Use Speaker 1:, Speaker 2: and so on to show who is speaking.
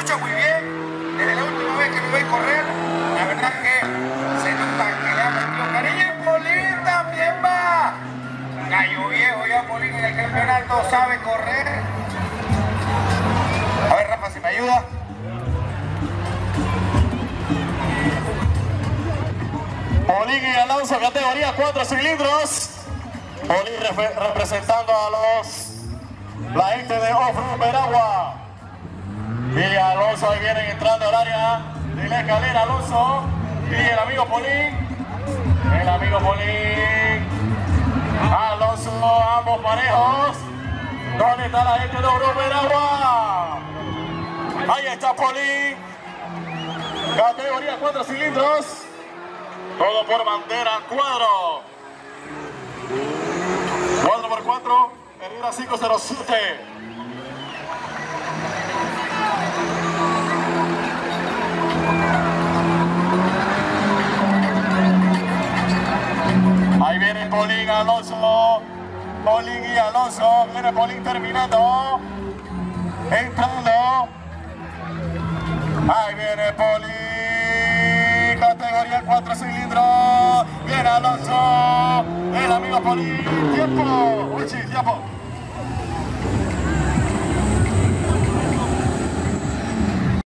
Speaker 1: escucho muy bien. Desde la última vez que me voy a correr, la verdad que se nota que le ha metido cariño. Polín también va. Gallo viejo ya Polín en el campeonato, sabe correr. A ver, Rafa, si me ayuda.
Speaker 2: Polín y Alonso, categoría 4 cilindros. Polín representando a la gente de Off-Road Veragua. Y Alonso ahí vienen entrando al área de la escalera. Alonso y el amigo Polín. El amigo Polín. Alonso, ambos parejos. ¿Dónde está la gente de Off-Road Veragua? Ahí está Polín. Categoría 4 cilindros. Todo por bandera, cuadro. 4x4, Herrera 507. Ahí viene Polín, Alonso. Polín y Alonso. Viene Polín terminando. Entrando. Ahí viene Polín. Categoría 4 cilindros. Viene Alonso. El amigo Polín. Tiempo. Uy, tiempo.